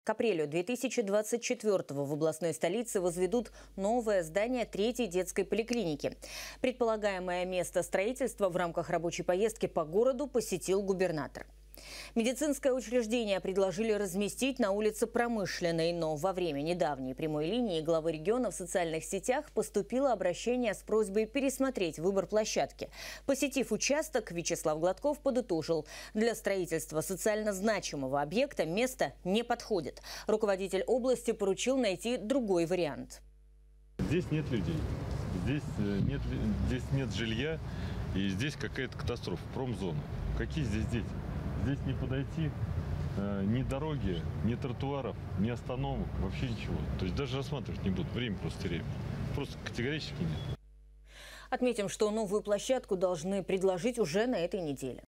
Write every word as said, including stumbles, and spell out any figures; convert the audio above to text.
К апрелю две тысячи двадцать четвёртого в областной столице возведут новое здание третьей детской поликлиники. Предполагаемое место строительства в рамках рабочей поездки по городу посетил губернатор. Медицинское учреждение предложили разместить на улице Промышленной, но во время недавней прямой линии главы региона в социальных сетях поступило обращение с просьбой пересмотреть выбор площадки. Посетив участок, Вячеслав Гладков подытожил: для строительства социально значимого объекта место не подходит. Руководитель области поручил найти другой вариант. Здесь нет людей, здесь нет, здесь нет жилья, и здесь какая-то катастрофа, промзона. Какие здесь дети? Здесь не подойти э, ни дороги, ни тротуаров, ни остановок, вообще ничего. То есть даже рассматривать не будут, время просто теряем. Просто категорически нет. Отметим, что новую площадку должны предложить уже на этой неделе.